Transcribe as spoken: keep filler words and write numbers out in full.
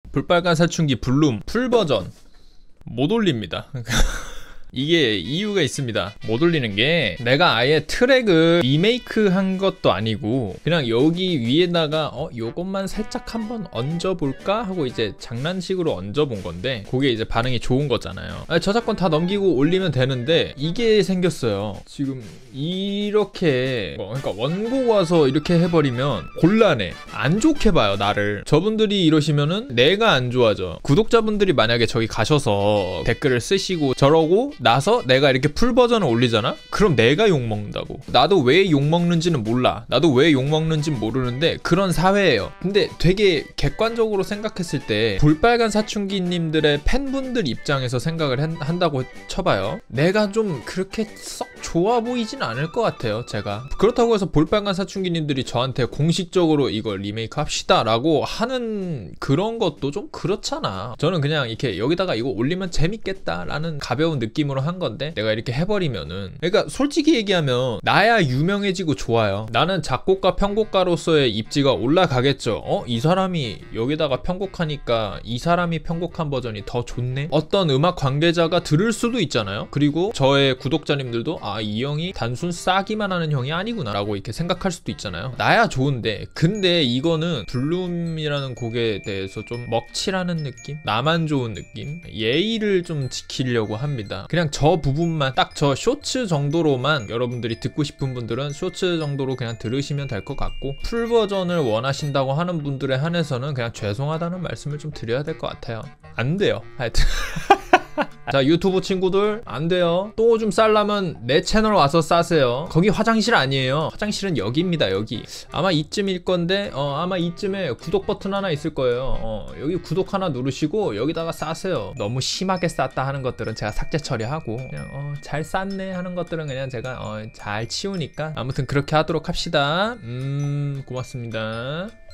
볼빨간 사춘기 블룸 풀버전 못 올립니다. 이게 이유가 있습니다. 못 올리는 게 내가 아예 트랙을 리메이크 한 것도 아니고 그냥 여기 위에다가 어 요것만 살짝 한번 얹어볼까 하고 이제 장난식으로 얹어본 건데 그게 이제 반응이 좋은 거잖아요. 아니, 저작권 다 넘기고 올리면 되는데 이게 생겼어요. 지금 이렇게 뭐 그러니까 원곡 와서 이렇게 해버리면 곤란해. 안 좋게 봐요 나를. 저분들이 이러시면은 내가 안 좋아져. 구독자분들이 만약에 저기 가셔서 댓글을 쓰시고 저러고 나서 내가 이렇게 풀 버전을 올리잖아? 그럼 내가 욕먹는다고. 나도 왜 욕먹는지는 몰라. 나도 왜 욕먹는지는 모르는데 그런 사회예요. 근데 되게 객관적으로 생각했을 때 볼빨간 사춘기님들의 팬분들 입장에서 생각을 한, 한다고 쳐봐요. 내가 좀 그렇게 썩 좋아 보이진 않을 것 같아요 제가. 그렇다고 해서 볼빨간 사춘기님들이 저한테 공식적으로 이걸 리메이크 합시다 라고 하는 그런 것도 좀 그렇잖아. 저는 그냥 이렇게 여기다가 이거 올리면 재밌겠다 라는 가벼운 느낌으로 한 건데 내가 이렇게 해버리면은, 그러니까 솔직히 얘기하면 나야 유명해지고 좋아요. 나는 작곡가 편곡가로서의 입지가 올라가겠죠. 어? 이 사람이 여기다가 편곡하니까 이 사람이 편곡한 버전이 더 좋네? 어떤 음악 관계자가 들을 수도 있잖아요. 그리고 저의 구독자님들도 아 이 형이 단순 싸기만 하는 형이 아니구나 라고 이렇게 생각할 수도 있잖아요. 나야 좋은데. 근데 이거는 블룸이라는 곡에 대해서 좀 먹칠하는 느낌? 나만 좋은 느낌? 예의를 좀 지키려고 합니다. 그냥 저 부분만 딱 저 쇼츠 정도로만 여러분들이 듣고 싶은 분들은 쇼츠 정도로 그냥 들으시면 될 것 같고, 풀 버전을 원하신다고 하는 분들에 한해서는 그냥 죄송하다는 말씀을 좀 드려야 될 것 같아요. 안 돼요 하여튼. 자, 유튜브 친구들 안 돼요. 또 좀 쌀라면 내 채널 와서 싸세요. 거기 화장실 아니에요. 화장실은 여기입니다. 여기 아마 이쯤일 건데 어 아마 이쯤에 구독 버튼 하나 있을 거예요. 어 여기 구독 하나 누르시고 여기다가 싸세요. 너무 심하게 쌌다 하는 것들은 제가 삭제 처리하고 그냥 어 잘 쌌네 하는 것들은 그냥 제가 어 잘 치우니까 아무튼 그렇게 하도록 합시다. 음 고맙습니다.